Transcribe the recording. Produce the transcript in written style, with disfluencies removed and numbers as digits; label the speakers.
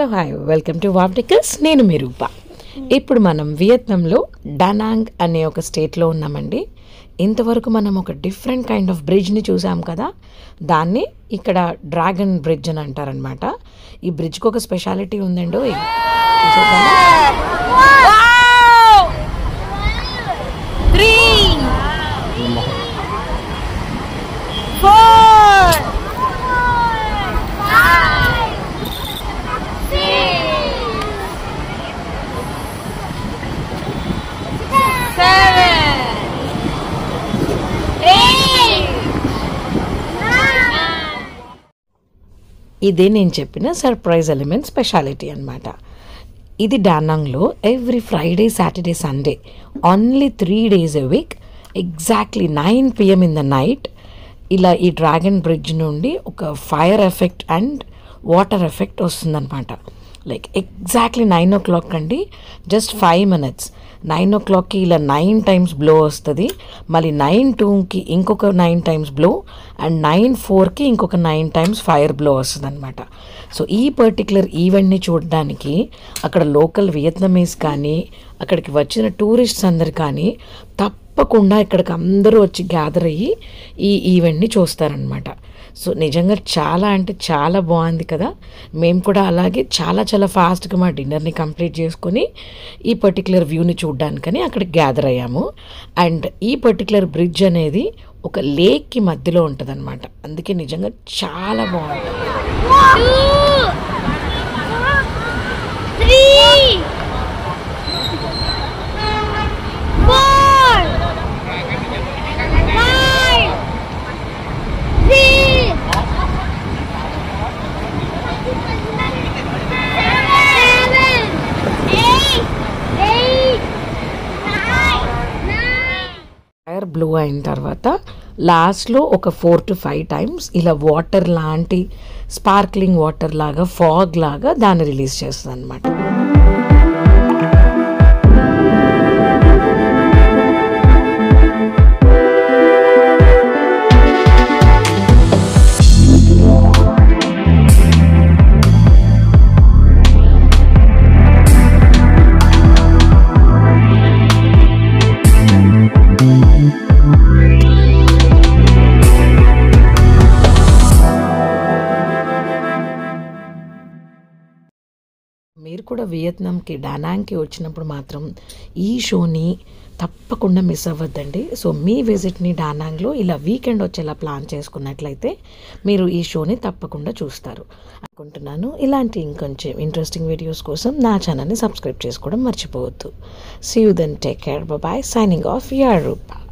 Speaker 1: Hello hi welcome to వావ్టికల్స్. నేను మీ రూప. ఇప్పుడు మనం వియత్నాంలో డానాంగ్ అనే ఒక స్టేట్లో ఉన్నామండి. ఇంతవరకు మనం ఒక డిఫరెంట్ కైండ్ ఆఫ్ బ్రిడ్జ్ని చూసాం కదా, దాన్ని ఇక్కడ డ్రాగన్ బ్రిడ్జ్ అని అంటారనమాట. ఈ బ్రిడ్జ్కి ఒక స్పెషాలిటీ ఉందండి. ఇదే నేను చెప్పిన సర్ప్రైజ్ ఎలిమెంట్ స్పెషాలిటీ అనమాట. ఇది డానాంగ్లో every Friday, Saturday, Sunday only 3 days a week exactly 9 PM in the night ఇలా ఈ డ్రాగన్ బ్రిడ్జ్ నుండి ఒక fire effect and water effect వస్తుందన్నమాట. లైక్ ఎగ్జాక్ట్లీ 9 o'clock అండి, జస్ట్ 5 minutes. 9 o'clockకి ఇలా 9 times బ్లో వస్తుంది, మళ్ళీ 9:02కి ఇంకొక 9 times బ్లో, అండ్ 9:04కి ఇంకొక 9 times ఫైర్ బ్లో వస్తుంది అనమాట. సో ఈ పర్టికులర్ ఈవెంట్ని చూడడానికి అక్కడ లోకల్ వియత్నమీస్ కానీ అక్కడికి వచ్చిన టూరిస్ట్స్ అందరు కానీ తప్పకుండా ఇక్కడికి అందరూ వచ్చి గ్యాదర్ అయ్యి ఈ ఈవెంట్ని చూస్తారనమాట. సో నిజంగా చాలా అంటే చాలా బాగుంది కదా. మేము కూడా అలాగే చాలా చాలా ఫాస్ట్గా మా డిన్నర్ని కంప్లీట్ చేసుకొని ఈ పర్టికులర్ వ్యూని చూడడానికని అక్కడికి గ్యాదర్ అయ్యాము. అండ్ ఈ పర్టికులర్ బ్రిడ్జ్ అనేది ఒక లేక్కి మధ్యలో ఉంటుంది అనమాట. అందుకే నిజంగా చాలా బాగుంటుంది. ఫైర్ బ్లో అయిన తర్వాత లాస్ట్లో ఒక 4 to 5 times ఇలా వాటర్ లాంటి స్పార్క్లింగ్ వాటర్ లాగా, ఫాగ్ లాగా దాన్ని రిలీజ్ చేస్తుంది అనమాట. మీరు కూడా వియత్నాంకి డానాంగ్కి వచ్చినప్పుడు మాత్రం ఈ షోని తప్పకుండా మిస్ అవ్వద్దండి. సో మీ విజిట్ని డానాంగ్లో ఇలా వీకెండ్ వచ్చేలా ప్లాన్ చేసుకున్నట్లయితే మీరు ఈ షోని తప్పకుండా చూస్తారు అనుకుంటున్నాను. ఇలాంటి ఇంకొంచెం ఇంట్రెస్టింగ్ వీడియోస్ కోసం నా ఛానల్ని సబ్స్క్రైబ్ చేసుకోవడం మర్చిపోవద్దు. See you then, take care, bye. Signing off, your Roopa.